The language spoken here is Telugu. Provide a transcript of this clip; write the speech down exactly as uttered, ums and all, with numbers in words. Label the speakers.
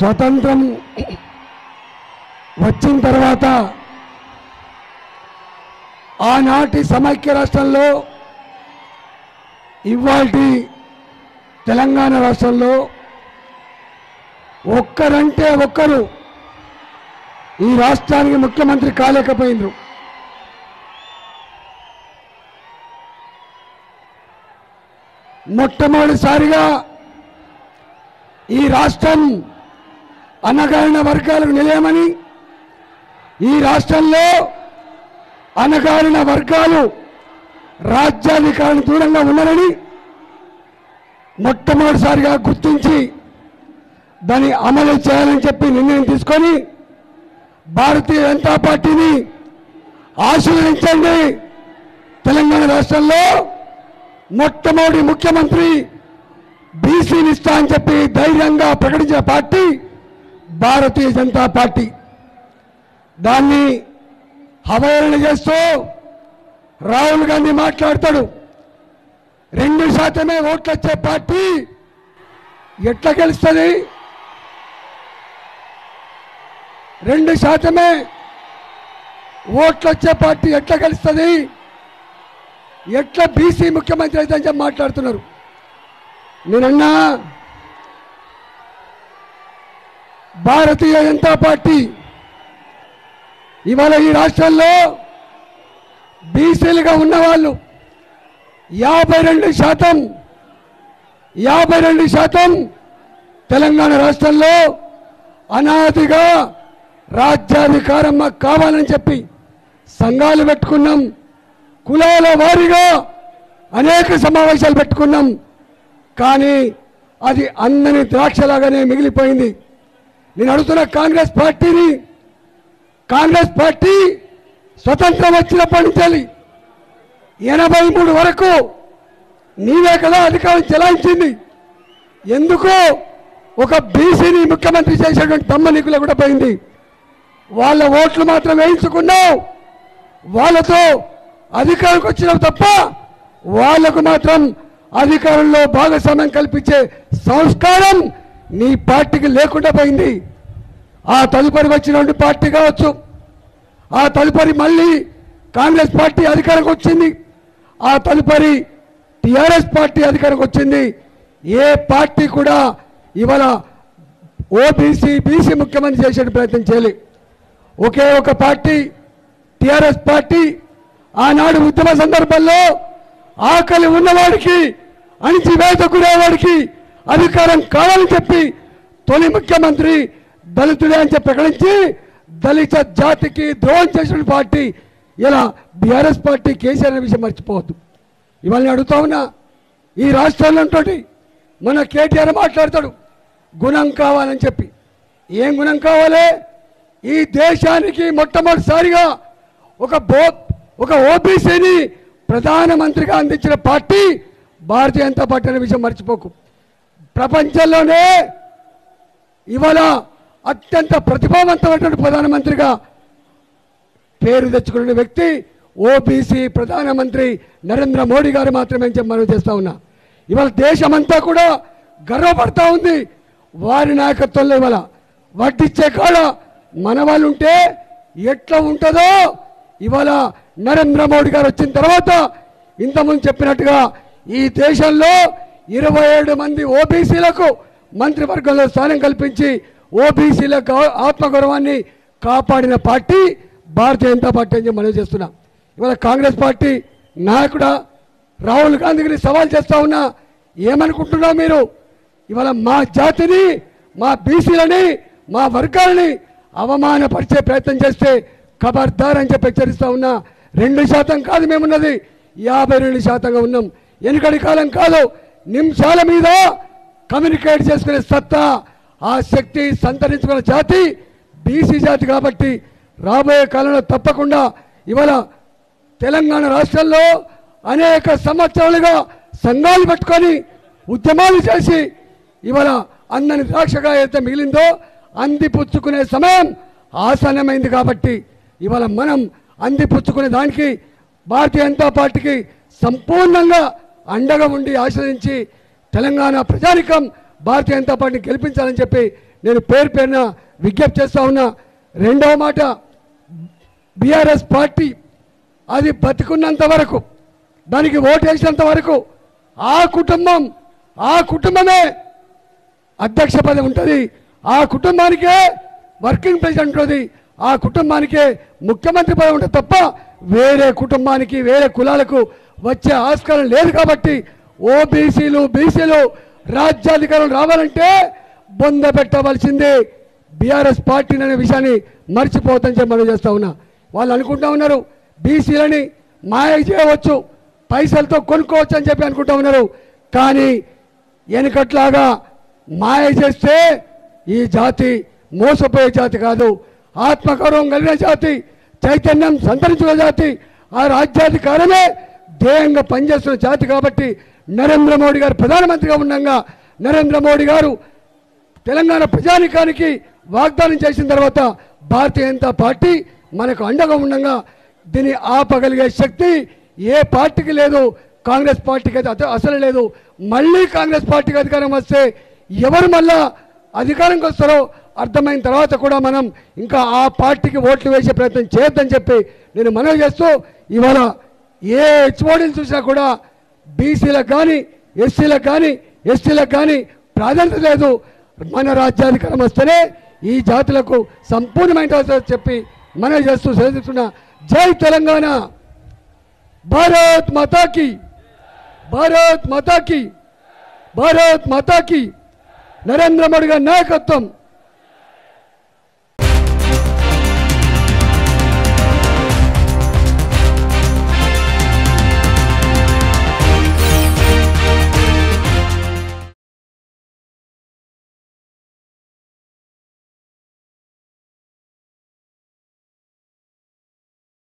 Speaker 1: స్వతంత్రం వచ్చిన తర్వాత ఆనాటి సమైక్య రాష్ట్రంలో ఇవాల్టి తెలంగాణ రాష్ట్రంలో ఒక్కరంటే ఒక్కరు ఈ రాష్ట్రానికి ముఖ్యమంత్రి కాలేకపోయినరు. మొట్టమొదటిసారిగా ఈ రాష్ట్రం అణగారిన వర్గాలకు నిలయమని, ఈ రాష్ట్రంలో అణగారిన వర్గాలు రాజ్యాధికారానికి దూరంగా ఉన్నారని మొట్టమొదటిసారిగా గుర్తించి దాన్ని అమలు చేయాలని చెప్పి నిర్ణయం తీసుకొని భారతీయ జనతా పార్టీని ఆశీర్వదించండి. తెలంగాణ రాష్ట్రంలో మొట్టమొదటి ముఖ్యమంత్రి బీసీని ఇస్తా అని చెప్పి ధైర్యంగా ప్రకటించిన పార్టీ భారతీయ జనతా పార్టీ. దాన్ని అవహేళన చేస్తూ రాహుల్ గాంధీ మాట్లాడతాడు. రెండు శాతమే ఓట్లు వచ్చే పార్టీ ఎట్లా గెలుస్తుంది? రెండు శాతమే ఓట్లు వచ్చే పార్టీ ఎట్లా గెలుస్తుంది? ఎట్లా బీసీ ముఖ్యమంత్రి అయితే అని చెప్పి మాట్లాడుతున్నారు. నేనన్నా భారతీయ జనతా పార్టీ ఇవాళ ఈ రాష్ట్రంలో బీసీలుగా ఉన్నవాళ్ళు యాభై రెండు శాతం యాభై రెండు శాతం తెలంగాణ రాష్ట్రంలో అనాదిగా రాజ్యాధికారం మాకు కావాలని చెప్పి సంఘాలు పెట్టుకున్నాం. కులాల వారీగా అనేక సమావేశాలు పెట్టుకున్నాం. కానీ అది అందని ద్రాక్షలాగానే మిగిలిపోయింది. నేను అడుగుతున్న కాంగ్రెస్ పార్టీని, కాంగ్రెస్ పార్టీ స్వతంత్రం వచ్చినప్పటి నుంచి ఎనభై మూడు వరకు నీవే కదా అధికారం చెలాయించింది. ఎందుకు ఒక బీసీని ముఖ్యమంత్రి చేసేటువంటి తమ్మ నీకులో కూడా పోయింది. వాళ్ళ ఓట్లు మాత్రం వేయించుకున్నావు, వాళ్ళతో అధికారంకి వచ్చినావు తప్ప వాళ్లకు మాత్రం అధికారంలో భాగస్వామ్యం కల్పించే సంస్కారం నీ పార్టీకి లేకుండా పోయింది. ఆ తదుపరి వచ్చినటువంటి పార్టీ కావచ్చు, ఆ తదుపరి మళ్ళీ కాంగ్రెస్ పార్టీ అధికారంకి వచ్చింది, ఆ తదుపరి టిఆర్ఎస్ పార్టీ అధికారంకి వచ్చింది. ఏ పార్టీ కూడా ఇవాళ ఓబీసీ బీసీ ముఖ్యమంత్రి చేసే ప్రయత్నం చేయలే. ఒకే ఒక పార్టీ టిఆర్ఎస్ పార్టీ ఆనాడు ఉద్యమ సందర్భంలో ఆకలి ఉన్నవాడికి, అణిచివేత గురేవాడికి అధికారం కావాలని చెప్పి తొలి ముఖ్యమంత్రి దళితుడే అని చెప్పి ప్రకటించి దళిత జాతికి ద్రోహం చేసిన పార్టీ ఇలా బీఆర్ఎస్ పార్టీ. కేసీఆర్ విషయం మర్చిపోవద్దు. ఇవాళ అడుగుతా ఉన్నా, ఈ రాష్ట్రంలో తోటి మన కేటీఆర్ మాట్లాడతాడు గుణం కావాలని చెప్పి. ఏం గుణం కావాలి? ఈ దేశానికి మొట్టమొదటిసారిగా ఒక బో ఒక ఓబీసీని ప్రధానమంత్రిగా అందించిన పార్టీ భారతీయ జనతా పార్టీ అనే విషయం మర్చిపోకు. ప్రపంచంలోనే ఇవాళ అత్యంత ప్రతిభావంతమైనటువంటి ప్రధానమంత్రిగా పేరు తెచ్చుకున్న వ్యక్తి ఓబీసీ ప్రధానమంత్రి నరేంద్ర మోడీ గారు మాత్రమే చెప్పి మనం చేస్తా ఉన్నా. ఇవాళ దేశమంతా కూడా గర్వపడతా ఉంది వారి నాయకత్వంలో. ఇవాళ వడ్డిచ్చే కాడ మన వాళ్ళు ఉంటే ఎట్లా ఉంటుందో ఇవాళ నరేంద్ర మోడీ గారు వచ్చిన తర్వాత ఇంతకుముందు చెప్పినట్టుగా ఈ దేశంలో ఇరవై ఏడు మంది ఓబీసీలకు మంత్రివర్గంలో స్థానం కల్పించి ఓబీసీలకు ఆత్మగౌరవాన్ని కాపాడిన పార్టీ భారతీయ జనతా పార్టీ అని మనం చేస్తున్నాం. ఇవాళ కాంగ్రెస్ పార్టీ నాయకుడా రాహుల్ గాంధీని సవాల్ చేస్తా ఉన్నా, ఏమనుకుంటున్నావు మీరు? ఇవాళ మా జాతిని, మా బీసీలని, మా వర్గాలని అవమానపరిచే ప్రయత్నం చేస్తే ఖబర్దార్ అని చెప్పి హెచ్చరిస్తా ఉన్నా. రెండు శాతం కాదు మేమున్నది, యాభై రెండు శాతంగా ఉన్నాం. వెనుకటి కాలం కాదు, నిమిషాల మీద కమ్యూనికేట్ చేసుకునే సత్తా, ఆ శక్తి సంతరించుకున్న జాతి బీసీ జాతి. కాబట్టి రాబోయే కాలంలో తప్పకుండా ఇవాళ తెలంగాణ రాష్ట్రంలో అనేక సంవత్సరాలుగా సంఘాలు పెట్టుకొని ఉద్యమాలు చేసి ఇవాళ అందని ద్రాక్షగా అయితే మిగిలిందో అందిపుచ్చుకునే సమయం ఆసన్నమైంది. కాబట్టి ఇవాళ మనం అందిపుచ్చుకునే దానికి భారతీయ జనతా పార్టీకి సంపూర్ణంగా అండగా ఉండి ఆశ్రయించి తెలంగాణ ప్రజానికం భారతీయ జనతా పార్టీని గెలిపించాలని చెప్పి నేను పేరు పేరున విజ్ఞప్తి చేస్తా ఉన్నా. రెండవ మాట, బీఆర్ఎస్ పార్టీ అది బతికున్నంత వరకు, దానికి ఓటు వేసినంత వరకు ఆ కుటుంబం ఆ కుటుంబమే అధ్యక్ష పదవి ఉంటుంది, ఆ కుటుంబానికే వర్కింగ్ ప్రెసిడెంట్ ఉంటుంది, ఆ కుటుంబానికే ముఖ్యమంత్రి పదవి ఉంటుంది తప్ప వేరే కుటుంబానికి వేరే కులాలకు వచ్చే ఆస్కారం లేదు. కాబట్టి ఓబీసీలు బీసీలు రాజ్యాధికారం రావాలంటే బొంద పెట్టవలసిందే బీఆర్ఎస్ పార్టీ అనే విషయాన్ని మర్చిపోవద్దని చెప్పి మనం చేస్తూ ఉన్నా. వాళ్ళు అనుకుంటా ఉన్నారు బీసీలని మాయ చేయవచ్చు, పైసలతో కొనుక్కోవచ్చు అని చెప్పి అనుకుంటా ఉన్నారు. కానీ వెనుకట్లాగా మాయ చేస్తే ఈ జాతి మోసపోయే జాతి కాదు, ఆత్మగౌరవం కలిగిన జాతి, చైతన్యం సంతరించిన జాతి, ఆ రాజ్యాధికారమే ధ్యేయంగా పనిచేస్తున్న జాతి. కాబట్టి నరేంద్ర మోడీ గారు ప్రధానమంత్రిగా ఉండగా నరేంద్ర మోడీ గారు తెలంగాణ ప్రజానికానికి వాగ్దానం చేసిన తర్వాత భారతీయ జనతా పార్టీ మనకు అండగా ఉండగా దీన్ని ఆపగలిగే శక్తి ఏ పార్టీకి లేదు, కాంగ్రెస్ పార్టీకి అయితే అసలు లేదు. మళ్ళీ కాంగ్రెస్ పార్టీకి అధికారం వస్తే ఎవరు మళ్ళా అధికారంకి వస్తారో అర్థమైన తర్వాత కూడా మనం ఇంకా ఆ పార్టీకి ఓట్లు వేసే ప్రయత్నం చేయొద్దని చెప్పి నేను మనవి చేస్తూ, ఇవాళ ఏ హెచ్ఓడీలు చూసినా కూడా బీసీలకు కానీ ఎస్సీలకు కానీ ఎస్టీలకు కానీ ప్రాధాన్యత లేదు. మన రాజ్యాధికారం వస్తేనే ఈ జాతులకు సంపూర్ణమైన చెప్పి మనవి చేస్తూ సెలవుతున్నా. జై తెలంగాణ, భారత్ మాతాకి, భారత్ మాతాకి, భారత్ మాతాకి. నరేంద్ర మోడీ గారి నాయకత్వం